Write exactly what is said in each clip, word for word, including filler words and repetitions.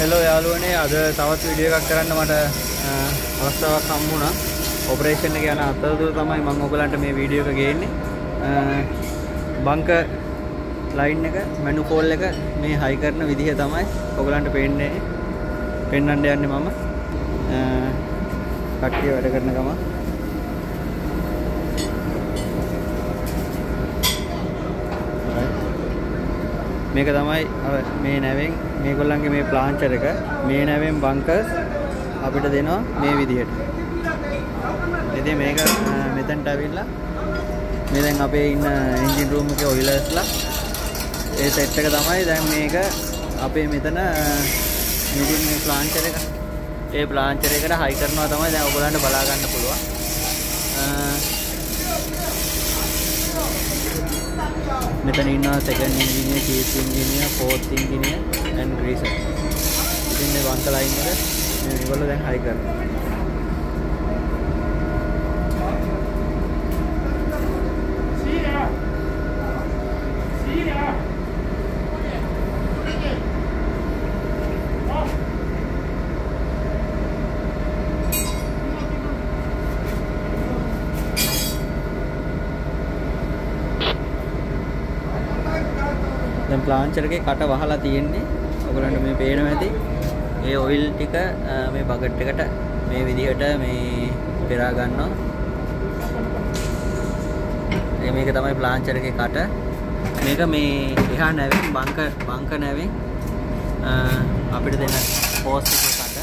Hello යාළුවනේ අද තවත් වීඩියෝ එකක් කරන්න මට අවස්ථාවක් හම්බ වුණා. ඔපරේෂන් එක යන අතරතුර තමයි මම ඔයගලන්ට මේ වීඩියෝ එක ගේන්නේ. බංකර් ලයින් එක මැනුෆෝල් එක මේ හයි කරන විදිහ තමයි ඔයගලන්ට පේන්නේ. පෙන්වන්න යන්නේ මම. කට්ටිය වැඩ කරන ගම. මේක තමයි මේ නැවෙන් මේගොල්ලන්ගේ මේ ප්ලාන්චර් එක මේ නැවෙන් බංකර්ස් අපිට දෙනවා මේ විදිහට. ඉතින් මේක මෙතනට අවිල්ලා මේ දැන් අපේ ඉන්න එන්ජින් රූම් එකේ ඔයිලර්ස්ලා ඒ සෙට් එක තමයි දැන් මේක අපේ මෙතන මෙදින් මේ ප්ලාන්චර් එක ඒ ප්ලාන්චර් එකට හයි කරනවා තමයි දැන් ඔයගොල්ලන්ට බලා ගන්න පුළුවන්. මෙතන ඉන්නවා second engineer, chief engineer, fourth engineer and greaser. ඉතින් මේ බංකර් ලයින් එක මේගොල්ලෝ දැන් හයි කරනවා. දැන් ප්ලාන්චර් එකේ කට වහලා තියෙන්නේ. ඔයගලන්ට මේ පේනවා ඇති. ඒ ඔයිල් ටික මේ බකට් එකට මේ විදිහට මේ පෙරා ගන්නවා. මේක තමයි ප්ලාන්චර් එකේ කට. මේක මේ එහා නැවෙන් බංකර් බංකර් නැවෙන් අපිට දෙන හෝස් එකේ කට.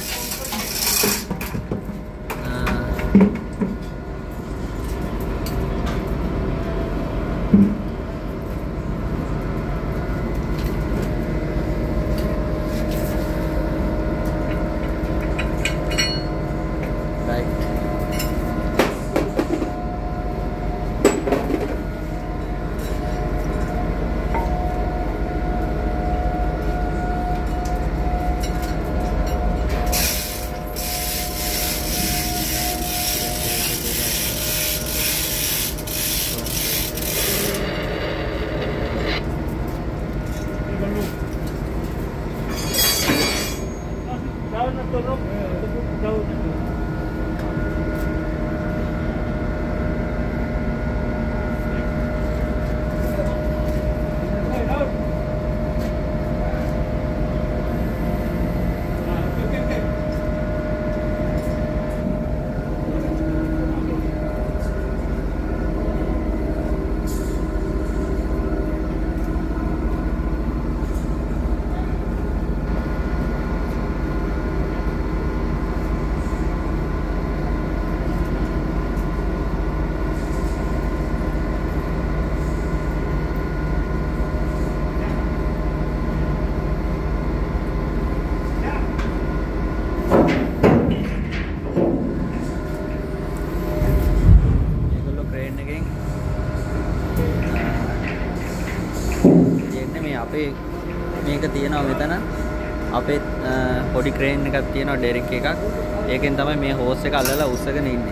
අපේ මේක තියෙනවා මෙතන අපේ පොඩි ක්‍රේන් එකක් තියෙනවා ඩෙරික් එකක්. ඒකෙන් තමයි මේ හෝස් එක අල්ලලා උස්සගෙන ඉන්නේ.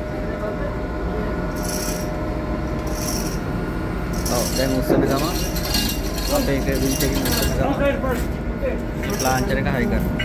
ඔව් දැන් උස්සන ගම අපේ එක වින්ච් එකකින් උස්සන ගම ප්ලාන්චර් එක හයි කරනවා.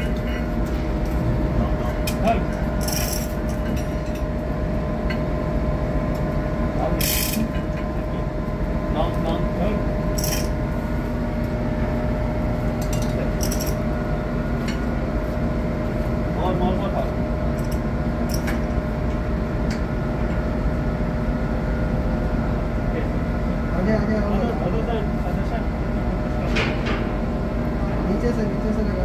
नीचे से नीचे से लगा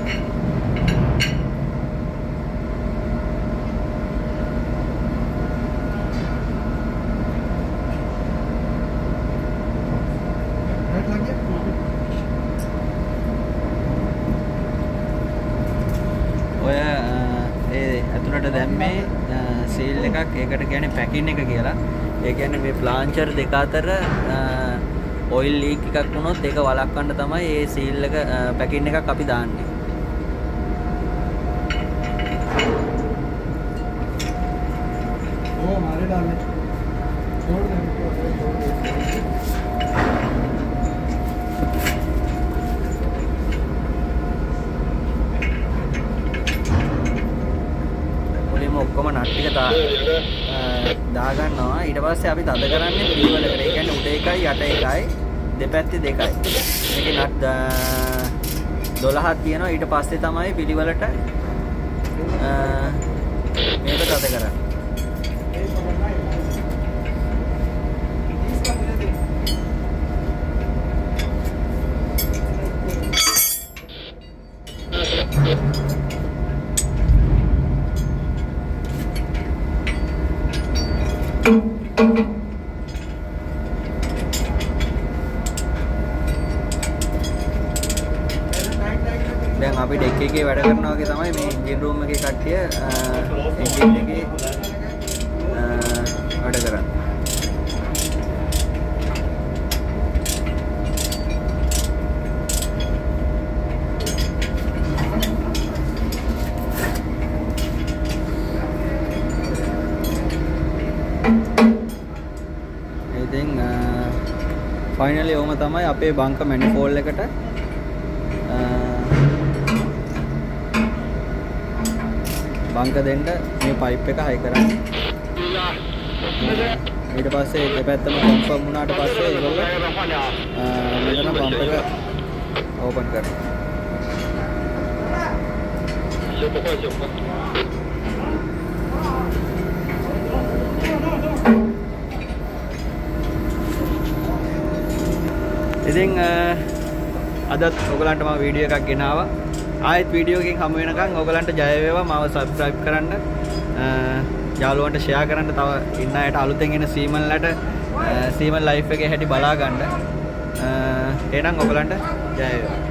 लग गया। ඔය ඒ ඇතුළට දැම්මේ සීල් එකක්. ඒකට කියන්නේ පැකින් එක කියලා. ඒ කියන්නේ මේ ප්ලාන්චර් දෙක අතර ඔයිල් ලීක් එකක් වුණොත් ඒක වළක්වන්න තමයි මේ සීල් එක පැකින් එකක් අපි දාන්නේ. ओ मारे डालने छोड़ दे। දාගන්නවා. ඊට පස්සේ අපි තද කරන්නේ පිළිවෙලකට. ඒ කියන්නේ උඩ එකයි යට එකයි දෙපැත්තේ දෙකයි. මේකේ නට් දොළහක් තියෙනවා. ඊට පස්සේ තමයි පිළිවෙලට මේක තද කරන්නේ. දැන් අපි ඩෙක් එකේ වැඩ කරනවා වගේ තමයි මේ එන්ජින් රූම් එකේ කට්ටිය එන්ජින් එකේ වැඩ කරන්නේ. ඉතින් ෆයිනලි ඔහම තමයි අපේ බංක මැනිෆෝල් එකට බංක දෙන්න මේ පයිප් එක හයි කරන්නේ. ඊට පස්සේ දෙපැත්තම කන්ෆර්ම් වුණාට පස්සේ ඒගොල්ලෝ මෙතන පම්ප් එක ඕපන් කරනවා. ඉතින් අදත් ඔයගලන්ට මම වීඩියෝ එකක් ගෙනාවා. ආයෙත් වීඩියෝ එකකින් හමු වෙනකන් ඔයගලන්ට ජය වේවා. මාව සබ්ස්ක්‍රයිබ් කරන්න, යාළුවන්ට ෂෙයා කරන්න, තව ඉන්න අයට අලුතෙන් එන සීමන්ලට සීමන් ලයිෆ් එකේ හැටි බලා ගන්න. එහෙනම් ඔයගලන්ට ජය වේවා.